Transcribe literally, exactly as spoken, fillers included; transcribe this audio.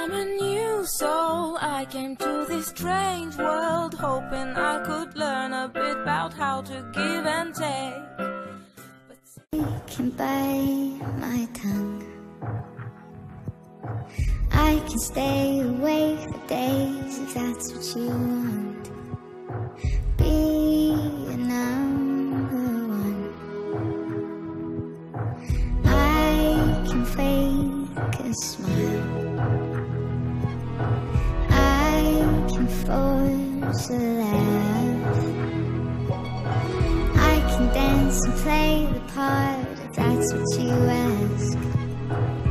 I'm a new soul. I came to this strange world hoping I could learn a bit about how to give and take. I can bite my tongue. I can stay awake for days if that's what you want. Be a number one. I can fake a smile. I can force a laugh. I can dance and play the part if that's what you ask.